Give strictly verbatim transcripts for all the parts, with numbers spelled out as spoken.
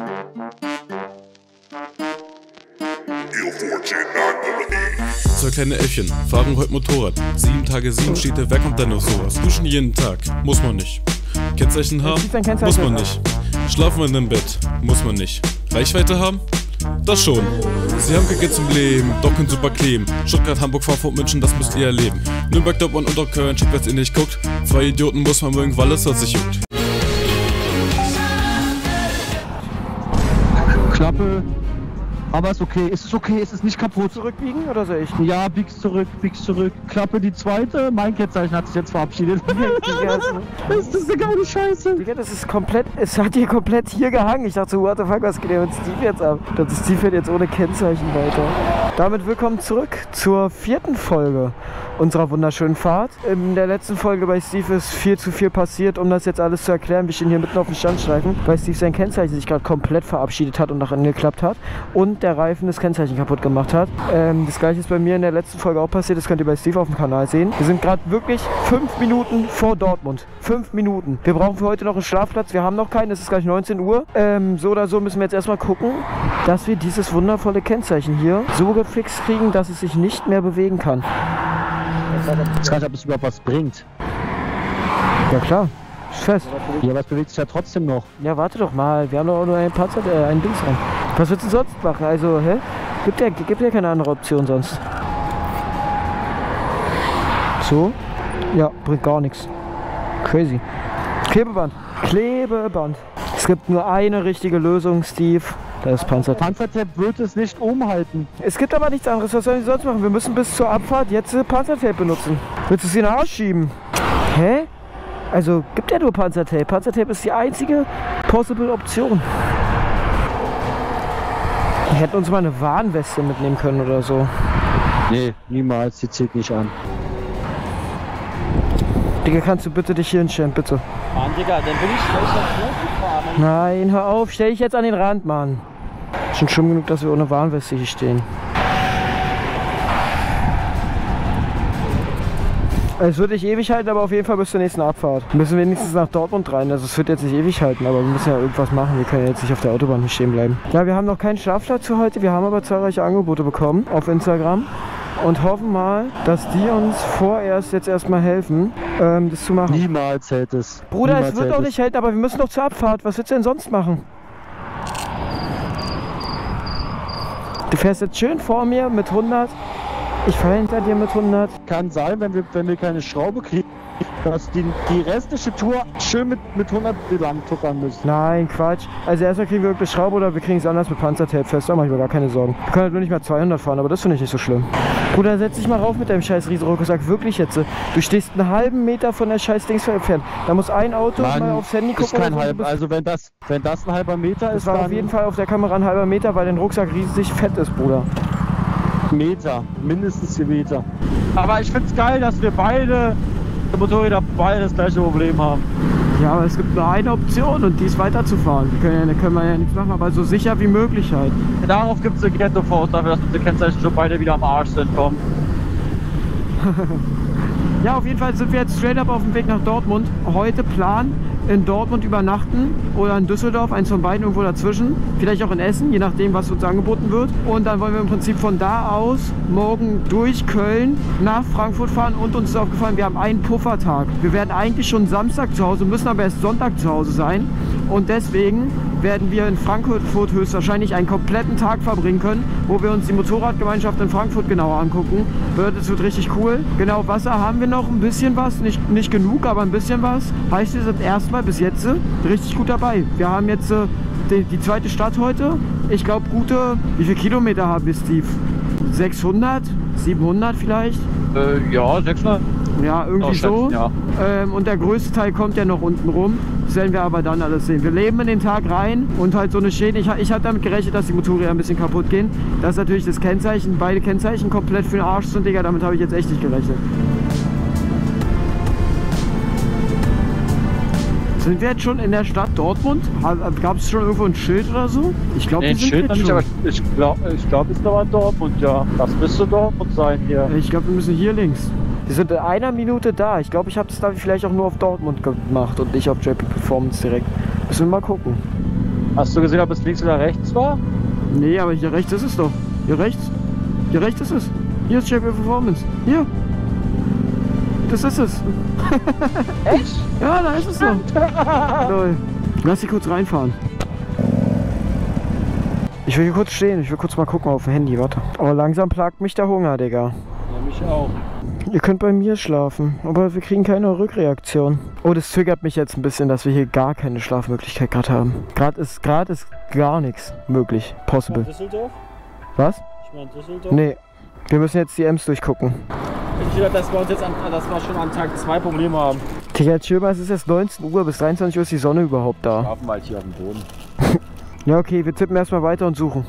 Zwei kleine Äffchen fahren heute Motorrad. Sieben Tage sieben steht der, wer kommt denn auf sowas? Duschen jeden Tag, muss man nicht. Kennzeichen haben, muss man nicht. Schlafen in einem Bett, muss man nicht. Reichweite haben? Das schon. Sie haben kein Geld zum Leben, doch können super kleben. Stuttgart, Hamburg, Frankfurt, München, das müsst ihr erleben. Nürnberg, Dortmund und auch Köln, checkt, was ihr nicht guckt. Zwei Idioten muss man mögen, weil es was sich juckt. Klappe. Aber ist okay, ist es okay, ist es nicht kaputt. Zurückbiegen oder soll ich? Ja, biegst zurück, biegst zurück. Klappe die zweite, mein Kennzeichen hat sich jetzt verabschiedet. Das ist eine geile Scheiße. Digga, das ist komplett, es hat hier komplett hier gehangen. Ich dachte so, what the fuck, was geht denn mit Steve jetzt ab? Ich dachte, Steve fährt jetzt ohne Kennzeichen weiter. Damit willkommen zurück zur vierten Folge unserer wunderschönen Fahrt. In der letzten Folge bei Steve ist viel zu viel passiert, um das jetzt alles zu erklären. Wir stehen hier mitten auf dem Standstreifen, weil Steve sein Kennzeichen sich gerade komplett verabschiedet hat und nach innen geklappt hat und der Reifen das Kennzeichen kaputt gemacht hat. Ähm, das gleiche ist bei mir in der letzten Folge auch passiert, das könnt ihr bei Steve auf dem Kanal sehen. Wir sind gerade wirklich fünf Minuten vor Dortmund. Fünf Minuten. Wir brauchen für heute noch einen Schlafplatz, wir haben noch keinen, es ist gleich neunzehn Uhr. Ähm, so oder so müssen wir jetzt erstmal gucken, dass wir dieses wundervolle Kennzeichen hier so gefixt kriegen, dass es sich nicht mehr bewegen kann. Ich weiß gar nicht, ob es überhaupt was bringt. Ja klar, ist fest. Ja, aber es bewegt sich ja trotzdem noch. Ja, warte doch mal, wir haben doch auch nur einen Panzer, äh, einen Dings an. Was willst du sonst machen? Also, hä? Gibt ja, gibt ja keine andere Option sonst. So? Ja, bringt gar nichts. Crazy. Klebeband. Klebeband. Es gibt nur eine richtige Lösung, Steve. Das ist Panzertape. Panzertape wird es nicht umhalten. Es gibt aber nichts anderes. Was sollen wir sonst machen? Wir müssen bis zur Abfahrt jetzt Panzertape benutzen. Willst du es in den Arsch schieben? Hä? Also, gibt ja nur Panzertape. Panzertape ist die einzige possible Option. Wir hätten uns mal eine Warnweste mitnehmen können oder so. Nee, niemals. Die zieht nicht an. Digga, kannst du bitte dich hier hinstellen, bitte? Mann, Digga, dann bin ich schlecht gefahren. Nein, hör auf. Stell dich jetzt an den Rand, Mann. Schon schlimm genug, dass wir ohne Warnweste hier stehen. Es wird nicht ewig halten, aber auf jeden Fall bis zur nächsten Abfahrt. Wir müssen wenigstens nach Dortmund rein. Also es wird jetzt nicht ewig halten, aber wir müssen ja irgendwas machen. Wir können ja jetzt nicht auf der Autobahn hier stehen bleiben. Ja, wir haben noch keinen Schlafplatz für heute. Wir haben aber zahlreiche Angebote bekommen auf Instagram. Und hoffen mal, dass die uns vorerst jetzt erstmal helfen, ähm, das zu machen. Niemals hält es. Bruder, Niemals es wird auch nicht halten, aber wir müssen noch zur Abfahrt. Was willst du denn sonst machen? Du fährst jetzt schön vor mir mit hundert. Ich fahre hinter dir mit hundert. Kann sein, wenn wir, wenn wir keine Schraube kriegen, dass die, die restliche Tour schön mit, mit hundert lang tuckern müssen. Nein, Quatsch. Also erstmal kriegen wir wirklich Schraube oder wir kriegen es anders mit Panzertape fest. Da mache ich mir gar keine Sorgen. Wir können halt nur nicht mehr zweihundert fahren, aber das finde ich nicht so schlimm. Bruder, setz dich mal rauf mit deinem scheiß Riesenrucksack. Wirklich jetzt. Du stehst einen halben Meter von der scheiß Dings entfernt. Da muss ein Auto Mann, mal aufs Handy gucken. Ist kein so, halb, also wenn das, wenn das ein halber Meter das ist, war dann auf jeden Fall auf der Kamera ein halber Meter, weil dein Rucksack riesig fett ist, Bruder. Meter, mindestens vier Meter. Aber ich find's geil, dass wir beide Motorräder beide das gleiche Problem haben. Ja, aber es gibt nur eine Option und die ist weiterzufahren. Die können, ja, können wir ja nichts machen, aber so sicher wie möglich halt. Darauf gibt es eine Ghetto-Faust, dafür, dass unsere Kennzeichen schon beide wieder am Arsch sind. Komm. Ja, auf jeden Fall sind wir jetzt straight up auf dem Weg nach Dortmund. Heute Plan, in Dortmund übernachten oder in Düsseldorf, eins von beiden, irgendwo dazwischen. Vielleicht auch in Essen, je nachdem, was uns angeboten wird. Und dann wollen wir im Prinzip von da aus morgen durch Köln nach Frankfurt fahren. Und uns ist aufgefallen, wir haben einen Puffertag. Wir werden eigentlich schon Samstag zu Hause, müssen aber erst Sonntag zu Hause sein. Und deswegen werden wir in Frankfurt höchstwahrscheinlich einen kompletten Tag verbringen können, wo wir uns die Motorradgemeinschaft in Frankfurt genauer angucken. Das wird richtig cool. Genau, Wasser haben wir noch ein bisschen was, nicht, nicht genug, aber ein bisschen was. Heißt, wir sind erstmal bis jetzt richtig gut dabei. Wir haben jetzt äh, die, die zweite Stadt heute. Ich glaube, gute, wie viele Kilometer haben wir, Steve? sechshundert? siebenhundert vielleicht? Äh, ja, sechshundert. Ja, irgendwie so. Ja. Ähm, und der größte Teil kommt ja noch unten rum. Das werden wir aber dann alles sehen. Wir leben in den Tag rein und halt so eine Schäden. Ich, ich habe damit gerechnet, dass die Motorräder ein bisschen kaputt gehen. Das ist natürlich das Kennzeichen. Beide Kennzeichen komplett für den Arsch sind, Digga. Damit habe ich jetzt echt nicht gerechnet. Sind wir jetzt schon in der Stadt Dortmund? Gab es schon irgendwo ein Schild oder so? Ich glaube, nee, wir sind Schild jetzt nicht, schon. aber ich glaube, ich glaub, ist aber Dortmund, ja. Das müsste Dortmund sein hier. Ich glaube, wir müssen hier links. Wir sind in einer Minute da. Ich glaube, ich habe das da vielleicht auch nur auf Dortmund gemacht und nicht auf J P Performance direkt. Müssen wir mal gucken. Hast du gesehen, ob es links oder rechts war? Nee, aber hier rechts ist es doch. Hier rechts. Hier rechts ist es. Hier ist J P Performance. Hier. Das ist es. Echt? Ja, da ist es doch. Lol. Lass dich kurz reinfahren. Ich will hier kurz stehen. Ich will kurz mal gucken auf dem Handy. Warte. Aber langsam plagt mich der Hunger, Digga. Ja, mich auch. Ihr könnt bei mir schlafen, aber wir kriegen keine Rückreaktion. Oh, das triggert mich jetzt ein bisschen, dass wir hier gar keine Schlafmöglichkeit gerade haben. Gerade ist, gerade ist gar nichts möglich. Possible. Düsseldorf? Was? Ich meine Düsseldorf? Nee. Wir müssen jetzt die Ems durchgucken. Ich glaube, dass wir uns jetzt an, dass wir schon an Tag zwei Probleme haben. Digga, chill mal, es ist erst neunzehn Uhr, bis dreiundzwanzig Uhr ist die Sonne überhaupt da. Wir schlafen halt hier auf dem Boden. Ja, okay, wir tippen erstmal weiter und suchen.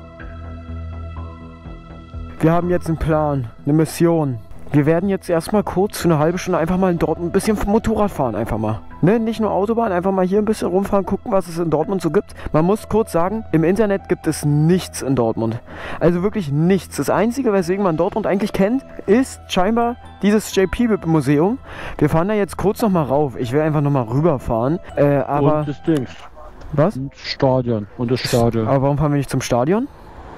Wir haben jetzt einen Plan, eine Mission. Wir werden jetzt erstmal kurz für eine halbe Stunde einfach mal in Dortmund ein bisschen Motorrad fahren, einfach mal. Ne? Nicht nur Autobahn, einfach mal hier ein bisschen rumfahren, gucken, was es in Dortmund so gibt. Man muss kurz sagen, im Internet gibt es nichts in Dortmund. Also wirklich nichts. Das Einzige, weswegen man Dortmund eigentlich kennt, ist scheinbar dieses J P-Museum. Wir fahren da jetzt kurz nochmal rauf. Ich will einfach nochmal rüberfahren. Äh, aber Und das Dings. Was? Und Stadion. Und das Stadion. Aber warum fahren wir nicht zum Stadion?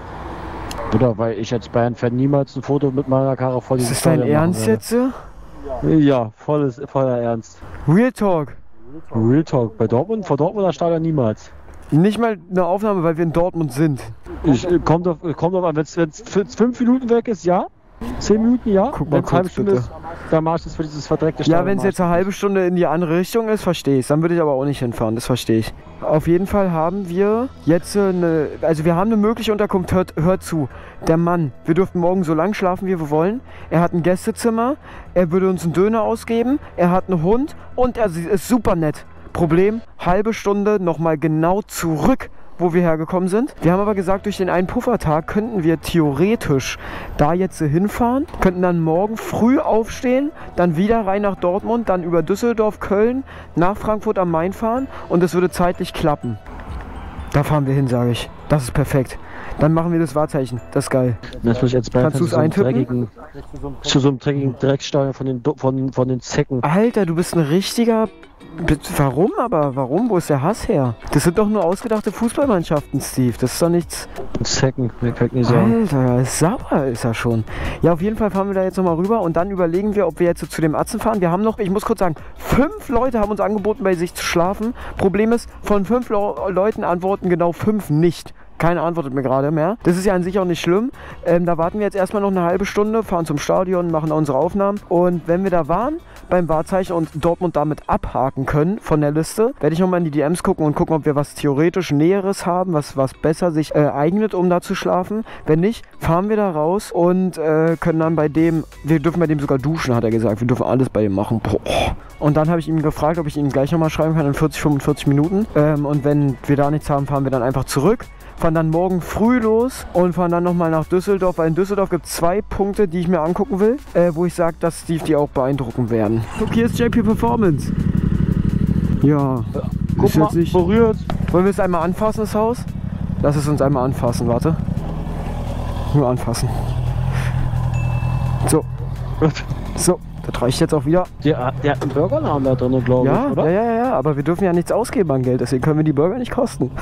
Oder weil ich als Bayern-Fan niemals ein Foto mit meiner Karre vor diesem Ist das dein Ernst jetzt? Ja, volles, voller Ernst. Real Talk. Real Talk. Bei Dortmund, vor Dortmunder Stadion niemals. Nicht mal eine Aufnahme, weil wir in Dortmund sind. Ich, äh, kommt auf, kommt auf an, wenn es fünf Minuten weg ist, ja. zehn Minuten, ja. Guck mal wenn es halbe kurz, Stunde bitte. ist, dann mach ich das für dieses verdreckte Stadion. Ja, wenn es jetzt eine halbe Stunde in die andere Richtung ist, verstehe ich. Dann würde ich aber auch nicht hinfahren, das verstehe ich. Auf jeden Fall haben wir jetzt eine, also wir haben eine mögliche Unterkunft, hört, hört zu. Der Mann, wir dürften morgen so lang schlafen, wie wir wollen. Er hat ein Gästezimmer, er würde uns einen Döner ausgeben, er hat einen Hund und er ist super nett. Problem, halbe Stunde nochmal genau zurück, wo wir hergekommen sind. Wir haben aber gesagt, durch den einen Puffertag könnten wir theoretisch da jetzt hinfahren, könnten dann morgen früh aufstehen, dann wieder rein nach Dortmund, dann über Düsseldorf, Köln, nach Frankfurt am Main fahren und es würde zeitlich klappen. Da fahren wir hin, sage ich. Das ist perfekt. Dann machen wir das Wahrzeichen. Das ist geil. Das muss ich jetzt bei Kannst du es eintippen? Zu so einem dreckigen Drecksteuer von den, von, von den Zecken. Alter, du bist ein richtiger... Warum aber? Warum? Wo ist der Hass her? Das sind doch nur ausgedachte Fußballmannschaften, Steve. Das ist doch nichts... Zecken, mir kann ich nicht sagen. Alter, sauer ist er schon. Ja, auf jeden Fall fahren wir da jetzt nochmal rüber und dann überlegen wir, ob wir jetzt so zu dem Atzen fahren. Wir haben noch, ich muss kurz sagen, fünf Leute haben uns angeboten, bei sich zu schlafen. Problem ist, von fünf Le Leuten antworten genau fünf nicht. Keiner antwortet mir gerade mehr. Das ist ja an sich auch nicht schlimm. Ähm, da warten wir jetzt erstmal noch eine halbe Stunde, fahren zum Stadion, machen unsere Aufnahmen. Und wenn wir da waren, beim Wahrzeichen und Dortmund damit abhaken können von der Liste, werde ich nochmal in die D Ms gucken und gucken, ob wir was theoretisch Näheres haben, was, was besser sich äh, eignet, um da zu schlafen. Wenn nicht, fahren wir da raus und äh, können dann bei dem, wir dürfen bei dem sogar duschen, hat er gesagt. Wir dürfen alles bei dem machen. Boah. Und dann habe ich ihn gefragt, ob ich ihm gleich nochmal schreiben kann in vierzig, fünfundvierzig Minuten. Ähm, und wenn wir da nichts haben, fahren wir dann einfach zurück. Fahren dann morgen früh los und fahren dann nochmal nach Düsseldorf, weil in Düsseldorf gibt es zwei Punkte, die ich mir angucken will, äh, wo ich sage, dass Steve die auch beeindrucken werden. Guck, hier ist J P Performance. Ja, Guck ist mal, jetzt nicht... berührt. Wollen wir es einmal anfassen, das Haus? Lass es uns einmal anfassen, warte. Nur anfassen. So. So, das reicht jetzt auch wieder. Der, der hat einen Burgerladen da drin, glaube Ja, ich, oder? ja, ja, ja, aber wir dürfen ja nichts ausgeben an Geld, deswegen können wir die Burger nicht kosten.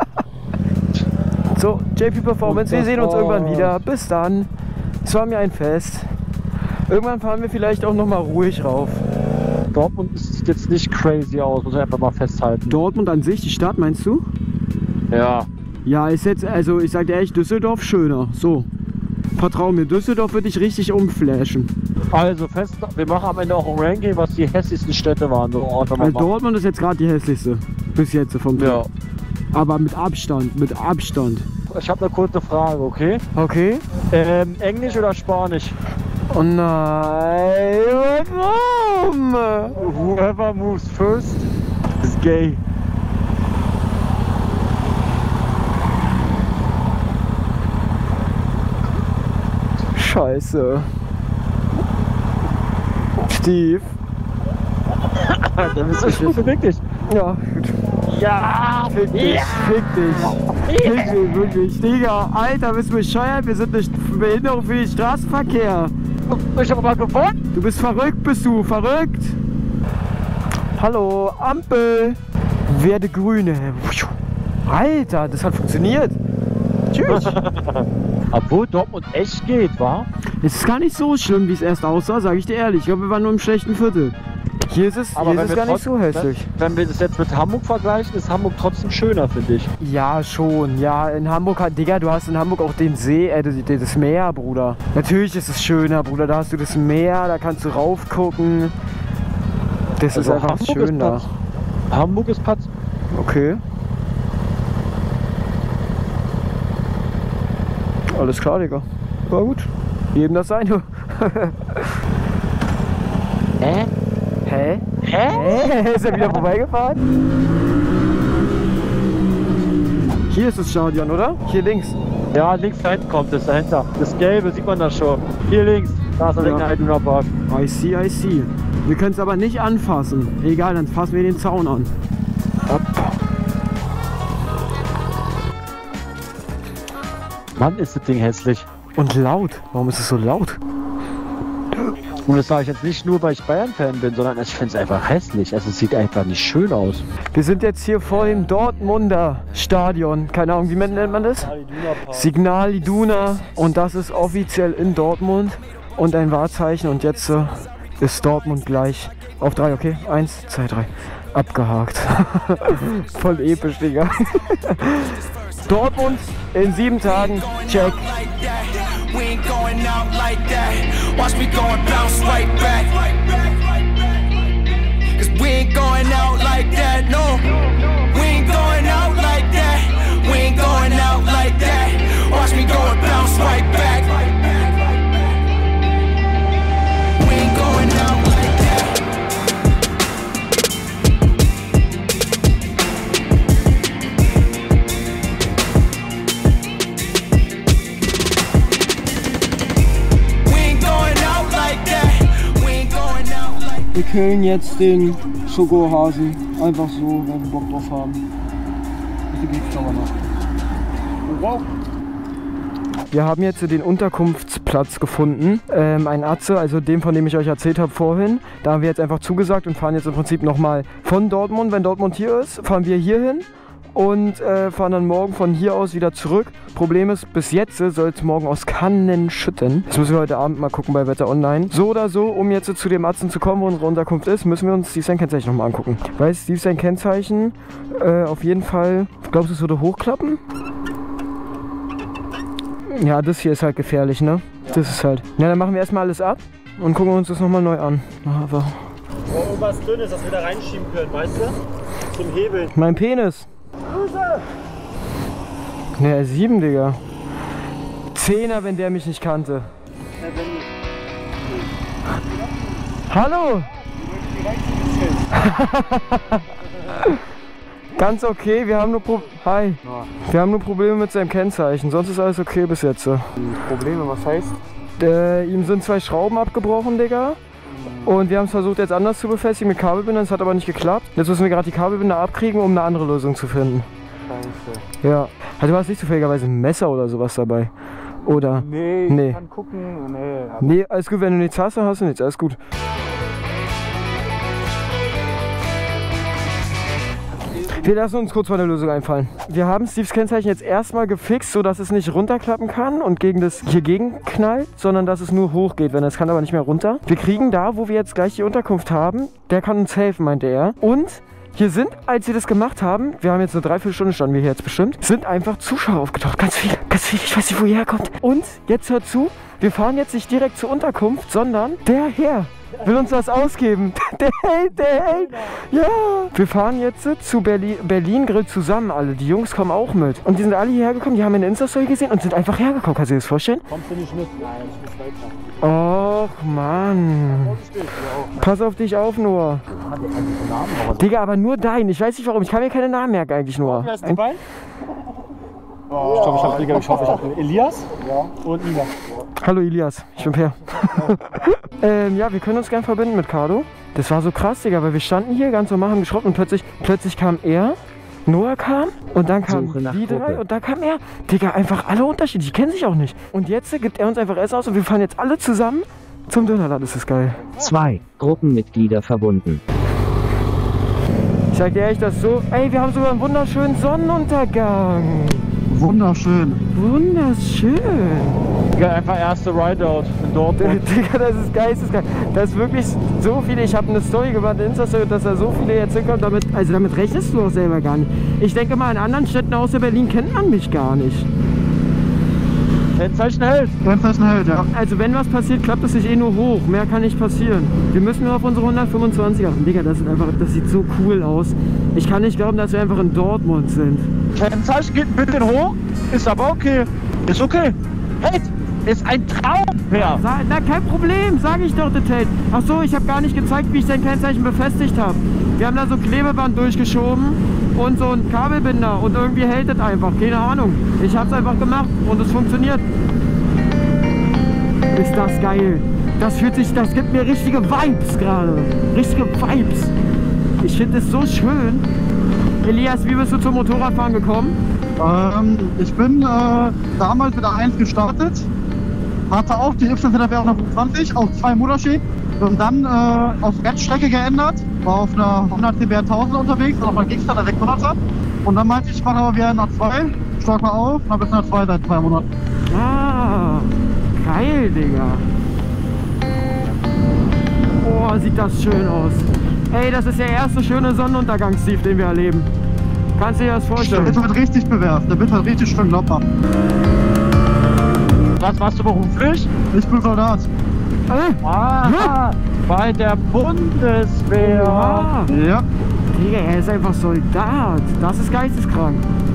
So, J P Performance, wir sehen uns irgendwann wieder. Bis dann. Es war mir ein Fest. Irgendwann fahren wir vielleicht auch nochmal ruhig rauf. Dortmund sieht jetzt nicht crazy aus, muss ich einfach mal festhalten. Dortmund an sich, die Stadt, meinst du? Ja. Ja, ist jetzt, also ich sag dir ehrlich, Düsseldorf schöner. So. Vertrau mir, Düsseldorf wird dich richtig umflashen. Also fest, wir machen am Ende auch ein Ranking, was die hässlichsten Städte waren. So, also Dortmund ist jetzt gerade die hässlichste. Bis jetzt vom Trip. Ja. Aber mit Abstand, mit Abstand. Ich habe eine kurze Frage, okay? Okay. Ähm, Englisch oder Spanisch? Oh nein, warum? Whoever moves first is gay. Scheiße. Steve. Da bist du schon wirklich. Ja, gut. Ja, fick dich, ja. fick dich, fick dich, wirklich, Digga, Alter, bist du bescheuert, wir sind eine Behinderung für den Straßenverkehr. Ich hab aber gewonnen. Du bist verrückt, bist du, verrückt? Hallo, Ampel, werde Grüne. Alter, das hat funktioniert. Tschüss. Obwohl Dortmund echt geht, wa? Es ist gar nicht so schlimm, wie es erst aussah, sage ich dir ehrlich. Ich glaube, wir waren nur im schlechten Viertel. Hier ist es, aber hier ist es gar nicht so hässlich. Wenn, wenn wir das jetzt mit Hamburg vergleichen, ist Hamburg trotzdem schöner, finde ich. Ja, schon. Ja, in Hamburg, Digga, du hast in Hamburg auch den See, äh, das Meer, Bruder. Natürlich ist es schöner, Bruder. Da hast du das Meer, da kannst du raufgucken. Das also ist einfach Hamburg schön da. Hamburg ist Patz. Okay. Alles klar, Digga. War gut. Jedem das seine. Hä? Hä? Hä? Ist er wieder vorbeigefahren? Hier ist das Stadion, oder? Hier links. Ja, links da hinten kommt es, dahinter. Das Gelbe sieht man da schon. Hier links, da ist der ja. Altona Park. I see, I see. Wir können es aber nicht anfassen. Egal, dann fassen wir den Zaun an. Ab. Mann, ist das Ding hässlich. Und laut. Warum ist es so laut? Und das sage ich jetzt nicht nur, weil ich Bayern-Fan bin, sondern ich finde es einfach hässlich. Also es sieht einfach nicht schön aus. Wir sind jetzt hier vor dem Dortmunder Stadion. Keine Ahnung, wie nennt man das? Signal Iduna. Und das ist offiziell in Dortmund. Und ein Wahrzeichen. Und jetzt äh, ist Dortmund gleich auf drei. Okay, eins, zwei, drei. Abgehakt. Voll episch, Digga. Dortmund in sieben Tagen. Check. We ain't going out like that. Watch me go and bounce right back. Cause we ain't going out like that, no. We ain't going out like that. We ain't going out like that. Watch me go and bounce right back. We ain't going out like Wir killen jetzt den Schokohasen. Einfach so, weil wir Bock drauf haben. Bitte geht's aber noch. Wow. Wir haben jetzt den Unterkunftsplatz gefunden. Ähm, ein Atze, also dem, von dem ich euch erzählt habe vorhin. Da haben wir jetzt einfach zugesagt und fahren jetzt im Prinzip nochmal von Dortmund. Wenn Dortmund hier ist, fahren wir hier hin. Und äh, fahren dann morgen von hier aus wieder zurück. Problem ist, bis jetzt soll es morgen aus Kannen schütten. Das müssen wir heute Abend mal gucken bei Wetter Online. So oder so, um jetzt zu dem Atzen zu kommen, wo unsere Unterkunft ist, müssen wir uns Steve sein Kennzeichen nochmal angucken. Weil Steve sein Kennzeichen äh, auf jeden Fall, glaubst du, es würde hochklappen? Ja, das hier ist halt gefährlich, ne? Das ist halt. Ja, dann machen wir erstmal alles ab und gucken uns das nochmal neu an. Aber wo irgendwas drin ist, dass wir da reinschieben können, weißt du? Zum Hebeln. Mein Penis. Ne, sieben, Digga. Zehner, wenn der mich nicht kannte. Hallo! Ganz okay, wir haben nur Pro Hi. Wir haben nur Probleme mit seinem Kennzeichen, sonst ist alles okay bis jetzt. Probleme, was heißt? Äh, ihm sind zwei Schrauben abgebrochen, Digga. Und wir haben es versucht jetzt anders zu befestigen mit Kabelbindern, das hat aber nicht geklappt. Jetzt müssen wir gerade die Kabelbinder abkriegen, um eine andere Lösung zu finden. Scheiße. Ja. Also du hast nicht zufälligerweise ein Messer oder sowas dabei? Oder? Nee, ich nee. kann gucken. Nee, nee, alles gut, wenn du nichts hast, dann hast du nichts, alles gut. Wir lassen uns kurz mal eine Lösung einfallen. Wir haben Steves Kennzeichen jetzt erstmal gefixt, sodass es nicht runterklappen kann und gegen das hier gegen knallt, sondern dass es nur hoch geht, wenn es kann aber nicht mehr runter. Wir kriegen da, wo wir jetzt gleich die Unterkunft haben, der kann uns helfen, meinte er. Und hier sind, als wir das gemacht haben, wir haben jetzt eine Dreiviertelstunde, standen wir hier jetzt bestimmt, sind einfach Zuschauer aufgetaucht. Ganz viele, ganz viele, ich weiß nicht, wo ihr herkommt. Und jetzt hört zu, wir fahren jetzt nicht direkt zur Unterkunft, sondern der Herr will uns das ausgeben. Der hält, der hält. Ja. Wir fahren jetzt zu Berlin, Berlin Grill zusammen alle. Die Jungs kommen auch mit. Und die sind alle hierher gekommen, die haben eine Insta-Story gesehen und sind einfach hergekommen. Kannst du dir das vorstellen? Kommst du nicht mit? Nein, ich muss weiter. Och, Mann. Pass auf dich auf, Noah. Digga, aber nur dein. Ich weiß nicht warum. Ich kann mir keine Namen merken eigentlich, Noah. Wer ist dabei? Oh, ich glaube, ich habe Digga, ich hoffe, ich habe Elias ja. und Nina. Hallo Elias, ich bin Per. ähm, ja, wir können uns gern verbinden mit Cardo. Das war so krass, Digga, weil wir standen hier ganz normal, haben geschraubt und plötzlich, plötzlich kam er, Noah kam und dann kamen die drei und dann kam er. Digga, einfach alle unterschiedlich, die kennen sich auch nicht. Und jetzt gibt er uns einfach Essen aus und wir fahren jetzt alle zusammen zum Dönerladen, das ist geil. Zwei Gruppenmitglieder verbunden. Ich sag dir ehrlich, das ist so... Ey, wir haben sogar einen wunderschönen Sonnenuntergang. Wunderschön. Wunderschön. Digga, einfach erste Rideout in Dortmund. Digga, das ist geisteskrank. Das ist wirklich so viele. Ich habe eine Story gemacht in Insta-Story, dass da so viele jetzt hinkommen. Damit, also damit rechnest du auch selber gar nicht. Ich denke mal, in anderen Städten außer Berlin kennt man mich gar nicht. Kennzeichen hält. Kennzeichen hält, ja. Also wenn was passiert, klappt es sich eh nur hoch. Mehr kann nicht passieren. Wir müssen nur auf unsere hundertfünfundzwanzig achten. Digga, das, ist einfach, das sieht so cool aus. Ich kann nicht glauben, dass wir einfach in Dortmund sind. Kennzeichen geht ein bisschen hoch, ist aber okay. Ist okay. Hält. Ist ein Traum, ja. Na, kein Problem, sage ich doch, der Tate. Ach so, ich habe gar nicht gezeigt, wie ich dein Kennzeichen befestigt habe. Wir haben da so Klebeband durchgeschoben und so ein Kabelbinder und irgendwie hält es einfach, keine Ahnung. Ich habe es einfach gemacht und es funktioniert. Ist das geil. Das fühlt sich, das gibt mir richtige Vibes gerade. Richtige Vibes. Ich finde es so schön. Elias, wie bist du zum Motorradfahren gekommen? Ähm, ich bin äh, damals mit der eins gestartet. Hatte auch die Y Z F R hundertfünfundzwanzig auf zwei Motorski und dann äh, auf Rennstrecke geändert. War auf einer hundert C B R tausend unterwegs, auf einer Kickstarter sechshunderter. Und dann meinte ich, ich mache aber wieder eine A zwei, stark mal auf und habe jetzt eine A zwei seit zwei Monaten. Ah, geil, Digga. Oh, sieht das schön aus. Ey, das ist der erste schöne Sonnenuntergang-Steve, den wir erleben. Kannst du dir das vorstellen? Der wird richtig bewerft, der wird halt richtig schön locker. Was machst du beruflich? Ich bin Soldat. Äh? Ah, ja. Bei der Bundeswehr. Ja. Ja. Digga, er ist einfach Soldat. Das ist geisteskrank.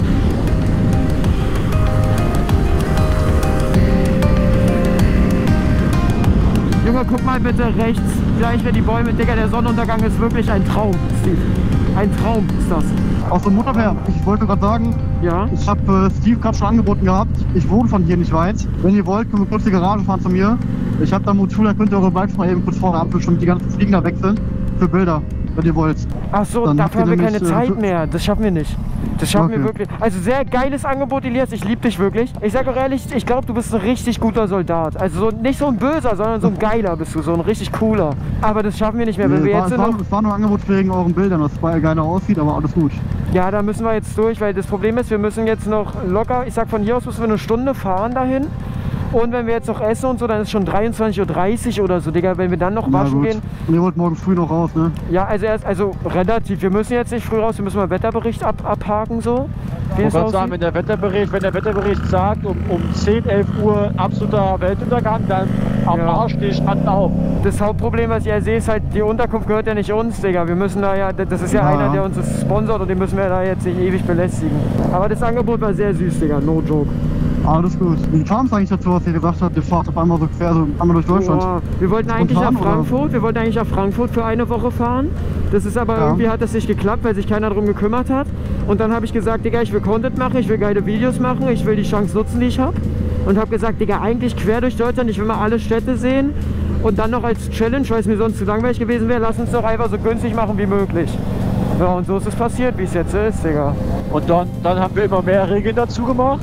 Junge, guck mal bitte rechts. Gleich wenn die Bäume. Digga, der Sonnenuntergang ist wirklich ein Traum, Steve. Ein Traum ist das. Aus dem Motorwehr. Ich wollte gerade sagen, ja? Ich habe äh, Steve gerade schon angeboten gehabt. Ich wohne von hier nicht weit. Wenn ihr wollt, können wir kurz die Garage fahren zu mir. Ich habe da Modul, da könnt ihr eure Bikes mal eben kurz vorne abwischen und die ganzen Fliegen da wechseln. Für Bilder, wenn ihr wollt. Ach so, Dann dafür haben wir keine nämlich, Zeit äh, mehr. Das schaffen wir nicht. Das schaffen okay. wir wirklich. Also sehr geiles Angebot, Elias. Ich liebe dich wirklich. Ich sage auch ehrlich, ich glaube, du bist ein richtig guter Soldat. Also so, nicht so ein böser, sondern so ein geiler bist du. So ein richtig cooler. Aber das schaffen wir nicht mehr. Wenn nee, wir war, jetzt es, noch... war, es war nur ein Angebot wegen euren Bildern, was zwar geiler aussieht, aber alles gut. Ja, da müssen wir jetzt durch, weil das Problem ist, wir müssen jetzt noch locker, ich sag von hier aus müssen wir eine Stunde fahren dahin. Und wenn wir jetzt noch essen und so, dann ist schon dreiundzwanzig Uhr dreißig oder so, Digga. Wenn wir dann noch waschen gehen. Und ihr wollt morgen früh noch raus, ne? Ja, also erst, also relativ. Wir müssen jetzt nicht früh raus, wir müssen mal Wetterbericht ab, abhaken so. Ich kann sagen, wenn der Wetterbericht, wenn der Wetterbericht sagt, um, um zehn, elf Uhr absoluter Weltuntergang, dann am ja. Arsch stehe ich Hand auf. Das Hauptproblem, was ich ja sehe, ist halt, die Unterkunft gehört ja nicht uns, Digga. Wir müssen da ja, das ist ja, ja einer, der uns das sponsort und den müssen wir da jetzt nicht ewig belästigen. Aber das Angebot war sehr süß, Digga, no joke. Alles gut. Wie kam es eigentlich dazu, was ihr gesagt habt, ihr fahrt auf einmal so quer, so einmal durch Deutschland? Oh, wir wollten eigentlich nach Frankfurt, oder? wir wollten eigentlich nach Frankfurt für eine Woche fahren. Das ist aber ja. irgendwie hat das nicht geklappt, weil sich keiner darum gekümmert hat. Und dann habe ich gesagt, Digga, ich will Content machen, ich will geile Videos machen, ich will die Chance nutzen, die ich habe. Und habe gesagt, Digga, eigentlich quer durch Deutschland, ich will mal alle Städte sehen. Und dann noch als Challenge, weil es mir sonst zu langweilig gewesen wäre, lass uns doch einfach so günstig machen wie möglich. Ja, und so ist es passiert, wie es jetzt ist, Digga. Und dann, dann haben wir immer mehr Regeln dazu gemacht.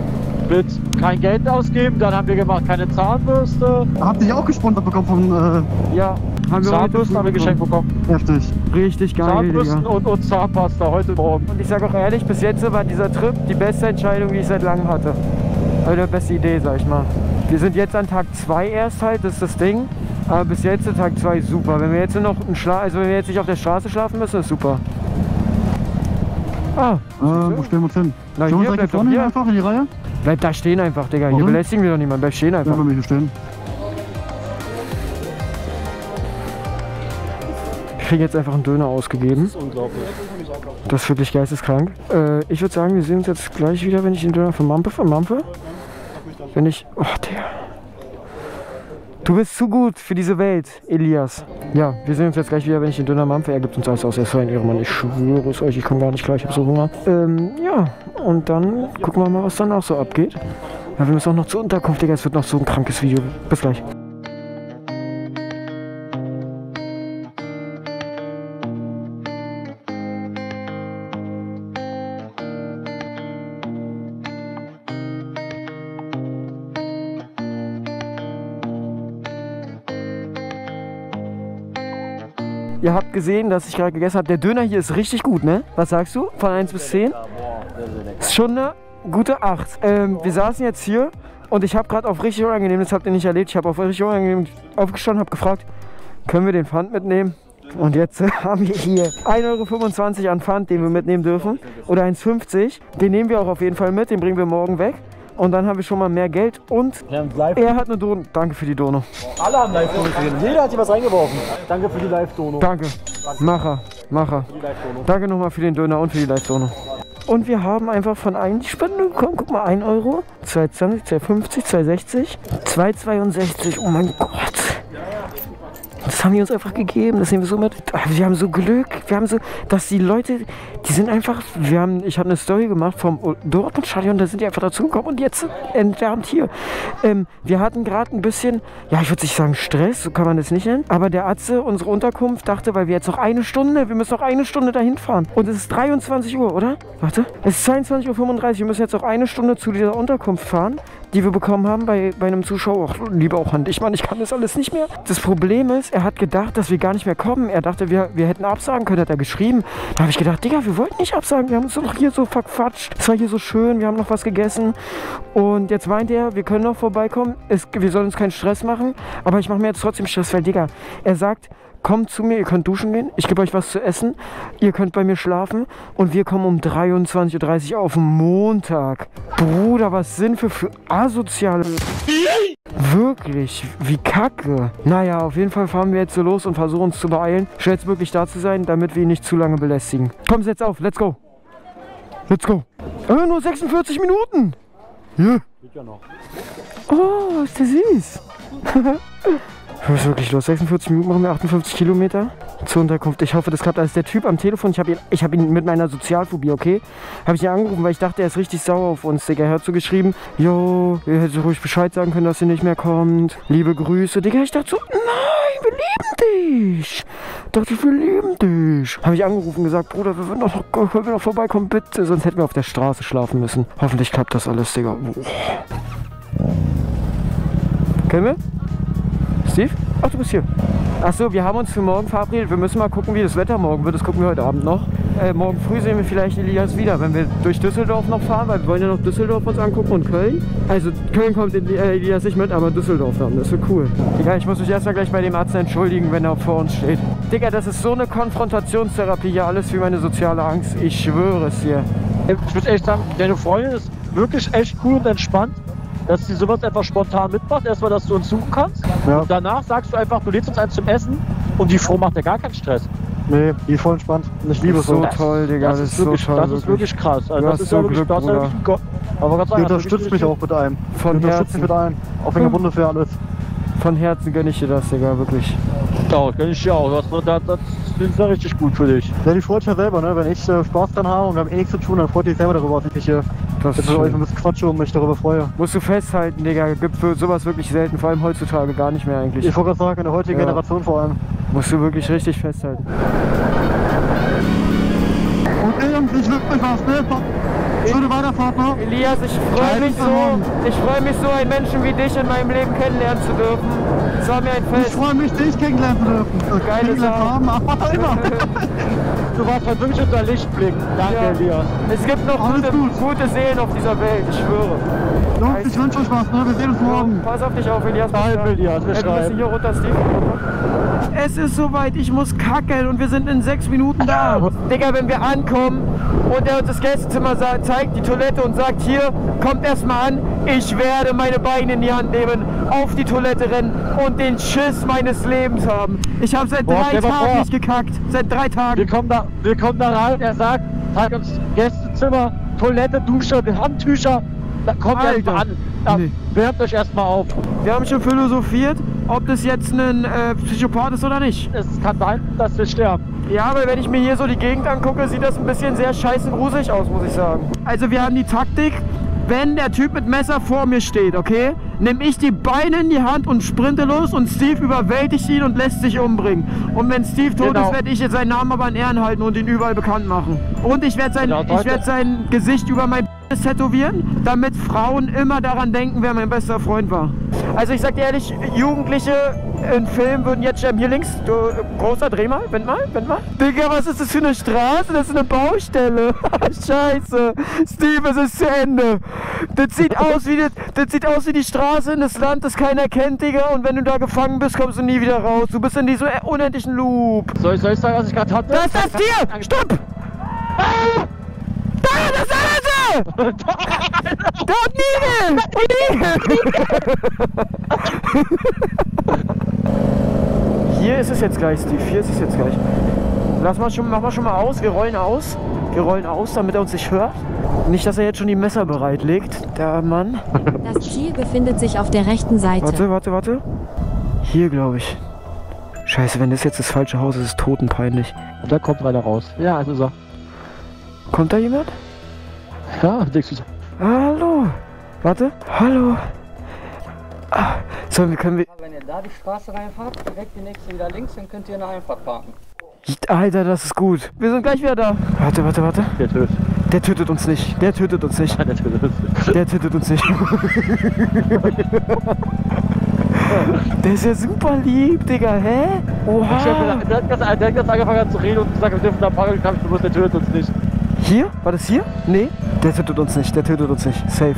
Mit kein Geld ausgeben, dann haben wir gemacht, keine Zahnbürste. Habt ihr auch gesponsert bekommen von... Äh ja, haben wir Zahnbürsten haben wir geschenkt bekommen. Heftig. Richtig geil, Zahnbürsten und, und Zahnpasta heute Morgen. Und ich sage auch ehrlich, bis jetzt war dieser Trip die beste Entscheidung, die ich seit langem hatte. Also die beste Idee, sag ich mal. Wir sind jetzt an Tag zwei erst halt, das ist das Ding. Aber bis jetzt ist Tag zwei super. Wenn wir jetzt noch einen Schla also wenn wir jetzt nicht auf der Straße schlafen müssen, ist super. Ah, äh, wo stellen wir uns hin? Na, stellen hier, wir uns hier einfach in die Reihe? Bleib da stehen einfach, Digga. Warum? Hier belästigen wir doch niemanden. Bleib stehen einfach. Ja, wir hier stehen. Ich kriege jetzt einfach einen Döner ausgegeben. Das ist unglaublich. Das ist wirklich geisteskrank. Äh, ich würde sagen, wir sehen uns jetzt gleich wieder, wenn ich den Döner von Mampe vermampfe. Wenn ich... Oh, Digga. Du bist zu gut für diese Welt, Elias. Ja, wir sehen uns jetzt gleich wieder, wenn ich den Döner mampfe. Er gibt uns alles aus. Er ist so ein Ehrenmann. Ich schwöre es euch, ich komme gar nicht klar. Ich habe so Hunger. Ähm, ja. Und dann gucken wir mal, was danach so abgeht. Ja, wir müssen auch noch zur Unterkunft, Digga. Es wird noch so ein krankes Video. Bis gleich. Ihr habt gesehen, dass ich gerade gegessen habe. Der Döner hier ist richtig gut, ne? Was sagst du? Von eins bis zehn? Ist schon eine gute acht. Ähm, wir saßen jetzt hier und ich habe gerade auf richtig unangenehm, das habt ihr nicht erlebt, ich habe auf richtig unangenehm aufgestanden, habe gefragt, können wir den Pfand mitnehmen? Und jetzt äh, haben wir hier ein Euro fünfundzwanzig an Pfand, den wir mitnehmen dürfen. Oder eins fünfzig. Den nehmen wir auch auf jeden Fall mit, den bringen wir morgen weg. Und dann haben wir schon mal mehr Geld und er hat eine Dono. Danke für die Dono. Alle haben Live-Dono gesehen. Jeder hat hier was reingeworfen. Danke für die Live-Dono. Danke. Macher. Macher. Danke nochmal für den Döner und für die Live-Dono. Und wir haben einfach von allen die Spende bekommen. Guck mal, ein Euro, zwei zwanzig, zwei fünfzig, zwei sechzig, zwei zweiundsechzig. Oh mein Gott. Das haben die uns einfach gegeben, das nehmen wir so mit. Wir haben so Glück, wir haben so, dass die Leute, die sind einfach, wir haben, ich habe eine Story gemacht vom Dortmund-Stadion, da sind die einfach dazugekommen und jetzt entfernt hier. Ähm, wir hatten gerade ein bisschen, ja, ich würde nicht sagen Stress, so kann man das nicht nennen, aber der Atze, unsere Unterkunft, dachte, weil wir jetzt noch eine Stunde, wir müssen noch eine Stunde dahin fahren. Und es ist dreiundzwanzig Uhr, oder? Warte, es ist zweiundzwanzig Uhr fünfunddreißig, wir müssen jetzt noch eine Stunde zu dieser Unterkunft fahren, die wir bekommen haben bei, bei einem Zuschauer. Ach, lieber auch Hand, ich meine, ich kann das alles nicht mehr. Das Problem ist, er hat gedacht, dass wir gar nicht mehr kommen. Er dachte, wir, wir hätten absagen können, hat er geschrieben. Da habe ich gedacht, Digga, wir wollten nicht absagen, wir haben uns doch hier so verquatscht. Es war hier so schön, wir haben noch was gegessen. Und jetzt meint er, wir können noch vorbeikommen, es, wir sollen uns keinen Stress machen. Aber ich mache mir jetzt trotzdem Stress, weil, Digga, er sagt, kommt zu mir, ihr könnt duschen gehen, ich gebe euch was zu essen, ihr könnt bei mir schlafen und wir kommen um dreiundzwanzig Uhr dreißig auf Montag. Bruder, was sind wir für asoziale... Wirklich, wie kacke. Naja, auf jeden Fall fahren wir jetzt so los und versuchen uns zu beeilen, schnellstmöglich da zu sein, damit wir ihn nicht zu lange belästigen. Komm, setz auf, let's go. Let's go. Äh, nur sechsundvierzig Minuten. Ja. Geht ja noch. Oh, ist der süß. Was ist wirklich los? sechsundvierzig Minuten machen wir achtundfünfzig Kilometer zur Unterkunft. Ich hoffe, das klappt. Da ist der Typ am Telefon. Ich habe ihn, ich hab ihn mit meiner Sozialphobie, okay? Habe ich ihn angerufen, weil ich dachte, er ist richtig sauer auf uns, Digga. Er hat so geschrieben, jo, ihr hättet ruhig Bescheid sagen können, dass ihr nicht mehr kommt. Liebe Grüße. Digga, ich dachte so, nein, wir lieben dich. Ich dachte, wir lieben dich. Habe ich angerufen und gesagt, Bruder, wir würden noch, können wir noch vorbeikommen, bitte. Sonst hätten wir auf der Straße schlafen müssen. Hoffentlich klappt das alles, Digga. Oh. Können wir? Steve? Ach, du bist hier. Achso, wir haben uns für morgen verabredet. Wir müssen mal gucken, wie das Wetter morgen wird. Das gucken wir heute Abend noch. Äh, morgen früh sehen wir vielleicht Elias wieder, wenn wir durch Düsseldorf noch fahren, weil wir wollen ja noch Düsseldorf uns angucken und Köln. Also Köln kommt Elias nicht mit, aber Düsseldorf dann. Das wird cool. Digga, ich muss mich erstmal gleich bei dem Arzt entschuldigen, wenn er vor uns steht. Digga, das ist so eine Konfrontationstherapie hier. Alles wie meine soziale Angst. Ich schwöre es dir. Ich würde echt sagen, deine Freundin ist wirklich echt cool und entspannt, dass sie sowas einfach spontan mitmacht. Erstmal, dass du uns suchen kannst. Ja. Und danach sagst du einfach, du lädst uns eins zum Essen und die Frau macht ja gar keinen Stress. Nee, die ist voll entspannt. Und ich liebe es so. Das, toll, Digga. Das, das ist wirklich, so toll, das ist wirklich krass. Also das ist ja wirklich, das ist ja wirklich ein Gott. Aber ganz die unterstützt mich auch mit einem. Von die unterstützt mich mit einem. Auch wegen der Bundeswehr alles. Von Herzen gönne ich dir das, Digga, wirklich. Ja, gönne ich dir auch. Das, das, das ist ja richtig gut für dich. Ja, die freut sich ja selber, ne? Wenn ich äh, Spaß dran habe und wir haben eh nichts zu tun, dann freut die sich selber darüber, dass ich hier das jetzt mit euch ein bisschen quatsche und mich darüber freue. Musst du festhalten, Digga. Gibt für sowas wirklich selten, vor allem heutzutage gar nicht mehr eigentlich. Ich wollte gerade sagen, in der heutigen ja. Generation vor allem. Musst du wirklich richtig festhalten. Okay, Jungs, ich wirklich was, ne? Schöne Weiterfahrt noch. Elias, ich freue mich so, ich freue mich so, einen Menschen wie dich in meinem Leben kennenlernen zu dürfen. Es war mir ein Fest. Ich freue mich, dich kennenlernen zu dürfen. Geile Sache. Was immer. Du warst halt wirklich unser Lichtblick. Danke, ja. Elias. Es gibt noch gute, gut. gute Seelen auf dieser Welt, ich schwöre. Jungs, ich wünsche euch was, ne? Wir sehen uns morgen. Pass auf dich auf, Elias. Halb, Elias, wir schreiben. Bist du hier runter, Steve? Es ist soweit, ich muss kacken und wir sind in sechs Minuten da. Digga, wenn wir ankommen und er uns das Gästezimmer zeigt, die Toilette und sagt, hier, kommt erstmal an, ich werde meine Beine in die Hand nehmen, auf die Toilette rennen und den Schiss meines Lebens haben. Ich habe seit Boah, drei Tagen nicht gekackt. Seit drei Tagen. Wir kommen da, wir kommen da rein, er sagt, zeig uns Gästezimmer, Toilette, Dusche, Handtücher. Da kommt erstmal an. Da nee. Wärmt euch erstmal auf. Wir haben schon philosophiert, ob das jetzt ein äh, Psychopath ist oder nicht. Es kann sein, dass wir sterben. Ja, weil wenn ich mir hier so die Gegend angucke, sieht das ein bisschen sehr scheiße gruselig aus, muss ich sagen. Also wir haben die Taktik, wenn der Typ mit Messer vor mir steht, okay, nehme ich die Beine in die Hand und sprinte los und Steve überwältigt ihn und lässt sich umbringen. Und wenn Steve tot genau. ist, werde ich jetzt seinen Namen aber in Ehren halten und ihn überall bekannt machen. Und ich werde sein, genau, ich werd sein Gesicht über mein tätowieren, damit Frauen immer daran denken, wer mein bester Freund war. Also ich sag dir ehrlich, Jugendliche in Film würden jetzt sterben. Hier links, du, großer Dreh mal, wend mal, wend mal. Digga, was ist das für eine Straße? Das ist eine Baustelle. Scheiße. Steve, es ist zu Ende. Das sieht aus wie, das, das sieht aus wie die Straße in das Land, das keiner kennt, Digga. Und wenn du da gefangen bist, kommst du nie wieder raus. Du bist in diesem unendlichen Loop. Soll ich, soll ich sagen, was ich gerade hatte? Da ist das Tier! Stopp! Ah! Da, das ist er! Da hat Nigel! Hier ist es jetzt gleich, Steve. Hier ist es jetzt gleich. Lass mal schon, mach mal schon mal aus. Wir rollen aus. Wir rollen aus, damit er uns nicht hört. Nicht, dass er jetzt schon die Messer bereit legt, der Mann. Das Ziel befindet sich auf der rechten Seite. Warte, warte, warte. Hier, glaube ich. Scheiße, wenn das jetzt das falsche Haus ist, ist es totenpeinlich. Und da kommt einer raus. Ja, also so. Kommt da jemand? Ja, denkst du so. Hallo. Warte. Hallo. Ah, so, wir können wir... Wenn ihr da die Straße reinfahrt, direkt die nächste wieder links, dann könnt ihr in der Einfahrt parken. Alter, das ist gut. Wir sind gleich wieder da. Warte, warte, warte. Der tötet. Der tötet uns nicht. Der tötet uns nicht. Der tötet uns nicht. Der tötet uns nicht. Der ist ja super lieb, Digga. Hä? Oha. Ich hab gedacht, der hat ganz, der hat ganz angefangen hat zu reden und gesagt, wir dürfen da parken. Ich hab gewusst, der tötet uns nicht. Hier? War das hier? Nee. Der tötet uns nicht. Der tötet uns nicht. Safe.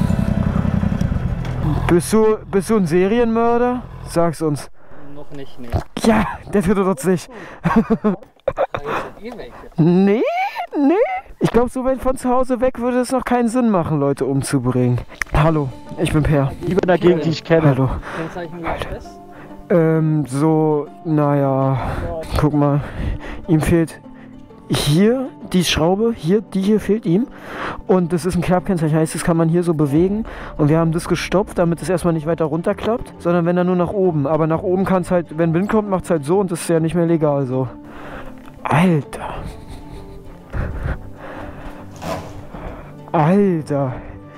Bist du, bist du ein Serienmörder? Sag's uns. Noch nicht, nee. Ja, der tötet uns nicht. Ihr welche? Nee, nee. Ich glaube, so weit von zu Hause weg würde es noch keinen Sinn machen, Leute umzubringen. Hallo, ich bin Per. Ich bin dagegen, die ich kenne. Hallo. Kennzeichen wie fest? Ähm, so, naja, guck mal. Ihm fehlt hier die Schraube, hier, die hier fehlt ihm. Und das ist ein Klappkennzeichen, heißt, das kann man hier so bewegen. Und wir haben das gestopft, damit es erstmal nicht weiter runterklappt, sondern wenn dann nur nach oben. Aber nach oben kann es halt, wenn Wind kommt, macht es halt so und das ist ja nicht mehr legal so. Alter. Alter.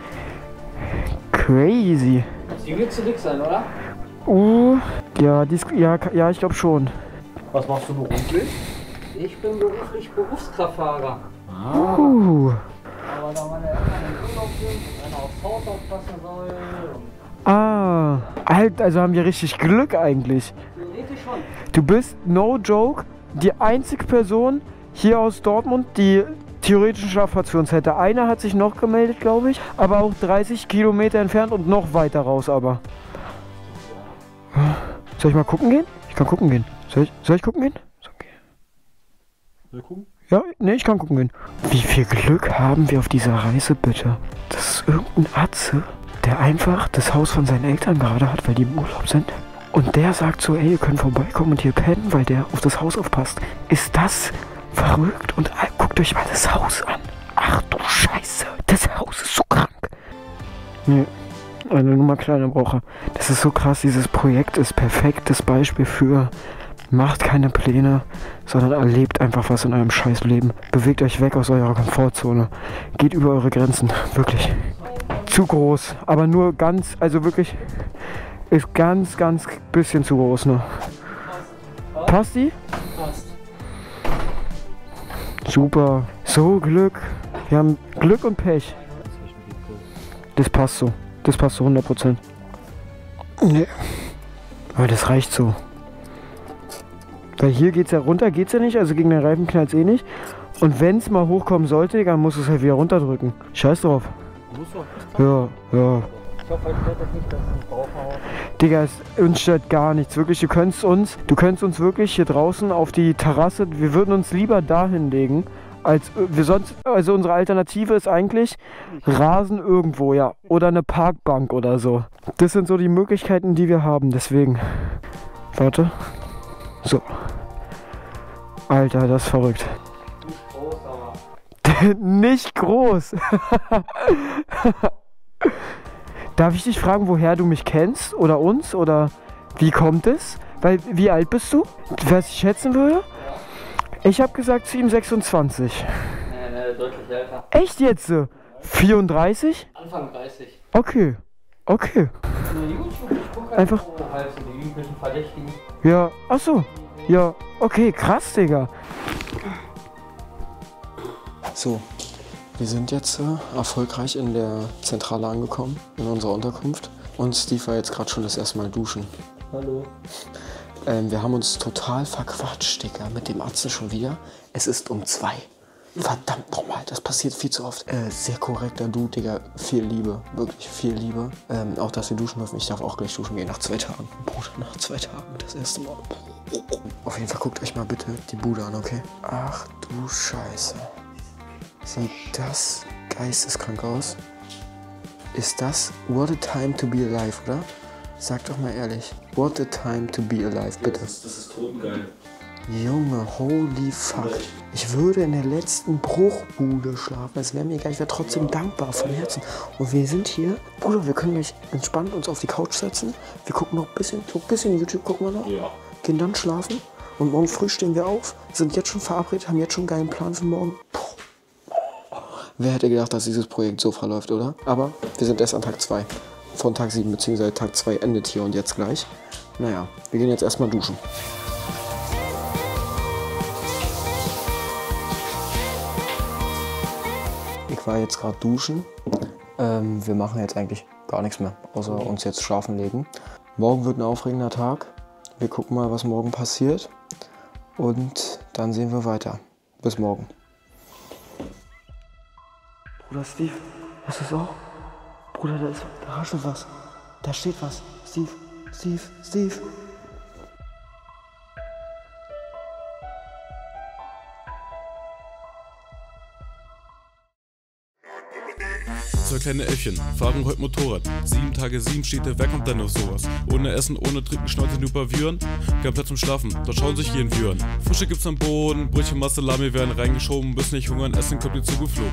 Crazy. Die wird zu dick sein, oder? Uh, ja, dies, ja, ja, ich glaube schon. Was machst du beruflich? Ich bin beruflich Berufskraftfahrer. Uh. Aber da meine Eltern in Urlaub sind und einer aufs Haus aufpassen soll. Ah, halt, also haben wir richtig Glück eigentlich. Theoretisch schon. Du bist, no joke, die einzige Person hier aus Dortmund, die theoretisch einen Schlafplatz für uns hätte. Einer hat sich noch gemeldet, glaube ich, aber auch dreißig Kilometer entfernt und noch weiter raus aber. Soll ich mal gucken gehen? Ich kann gucken gehen. Soll ich, soll ich gucken gehen? Okay. Soll ich gucken? Ja, ne, ich kann gucken gehen. Wie viel Glück haben wir auf dieser Reise, bitte? Das ist irgendein Atze, der einfach das Haus von seinen Eltern gerade hat, weil die im Urlaub sind. Und der sagt so, ey, ihr könnt vorbeikommen und hier pennen, weil der auf das Haus aufpasst. Ist das verrückt? Und äh, guckt euch mal das Haus an. Ach du Scheiße, das Haus ist so krank. Nee, eine Nummer kleiner Braucher. Das ist so krass, dieses Projekt ist perfektes Beispiel für... Macht keine Pläne, sondern erlebt einfach was in eurem Scheißleben. Bewegt euch weg aus eurer Komfortzone. Geht über eure Grenzen. Wirklich. Zu groß. Aber nur ganz, also wirklich, ist ganz, ganz bisschen zu groß, ne? Passt die? Passt. Super. So Glück. Wir haben Glück und Pech. Das passt so. Das passt so hundert Prozent. Nee. Aber das reicht so. Weil hier geht's ja runter, geht's ja nicht, also gegen den Reifen knallt's eh nicht. Und wenn's mal hochkommen sollte, dann muss es halt wieder runterdrücken. Scheiß drauf. Ja, ja. Ich hoffe, ich werde das nicht, dass es ein Brauchhaus. Digga, es, uns stört gar nichts. Wirklich, du könntest uns, du könntest uns wirklich hier draußen auf die Terrasse, wir würden uns lieber dahin legen, als wir sonst, also unsere Alternative ist eigentlich Rasen irgendwo, ja. Oder eine Parkbank oder so. Das sind so die Möglichkeiten, die wir haben, deswegen. Warte. So. Alter, das ist verrückt. Nicht groß, aber. Nicht groß. Darf ich dich fragen, woher du mich kennst? Oder uns? Oder wie kommt es? Weil, wie alt bist du? Was ich schätzen würde? Ich habe gesagt zu ihm sechsundzwanzig. Nee, nee, deutlich älter. Echt jetzt? vierunddreißig? Anfang dreißig. Okay. Okay. Nur YouTube, ich gucke halt Einfach. so, halt so die üblichen Verdächtigen. Ja, ach so. Ja, okay, krass, Digga. So, wir sind jetzt äh, erfolgreich in der Zentrale angekommen, in unserer Unterkunft. Und Steve war jetzt gerade schon das erste Mal duschen. Hallo. Ähm, wir haben uns total verquatscht, Digga, mit dem Atzen schon wieder. Es ist um zwei. Verdammt nochmal, das passiert viel zu oft. Äh, sehr korrekter Dude, Digga. Viel Liebe, wirklich viel Liebe. Ähm, auch, dass wir duschen dürfen. Ich darf auch gleich duschen gehen nach zwei Tagen. Bruder, nach zwei Tagen, das erste Mal. Auf jeden Fall guckt euch mal bitte die Bude an, okay? Ach du Scheiße. Sieht das geisteskrank aus? Ist das What a Time to be Alive, oder? Sag doch mal ehrlich. What a Time to be Alive, bitte. Das ist, das ist totengeil. Junge, holy fuck. Ich würde in der letzten Bruchbude schlafen. Es wäre mir egal, ich wäre trotzdem dankbar von Herzen. Und wir sind hier. Bruder, wir können gleich entspannt uns auf die Couch setzen. Wir gucken noch ein bisschen, so ein bisschen YouTube gucken wir noch. Ja. Gehen dann schlafen. Und morgen früh stehen wir auf. Sind jetzt schon verabredet, haben jetzt schon einen geilen Plan für morgen. Puh. Wer hätte gedacht, dass dieses Projekt so verläuft, oder? Aber wir sind erst an Tag zwei. Von Tag sieben, beziehungsweise Tag zwei endet hier und jetzt gleich. Naja, wir gehen jetzt erstmal duschen. Ich war jetzt gerade duschen. Ähm, wir machen jetzt eigentlich gar nichts mehr, außer uns jetzt schlafen legen. Morgen wird ein aufregender Tag. Wir gucken mal, was morgen passiert. Und dann sehen wir weiter. Bis morgen. Bruder Steve, was ist auch? Bruder, da ist, da raschelt was. Da steht was. Steve, Steve, Steve. Zwei kleine Äffchen fahren heute Motorrad. Sieben Tage sieben steht der, wer kommt denn auf sowas? Ohne Essen, ohne Trinken, Schnauze nur Pavieren. Kein Platz zum Schlafen, dort schauen sich hier in Würen. Frühstück gibt's am Boden, Brötchen, Salami werden reingeschoben. Bis nicht hungern, Essen kommt dir zugeflogen.